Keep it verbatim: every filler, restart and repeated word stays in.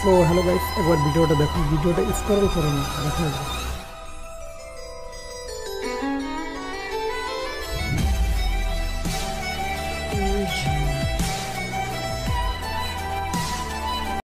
So hello guys, একবার ভিডিওটা দেখো, ভিডিওটা স্ক্রল করো না, দেখা যাবে।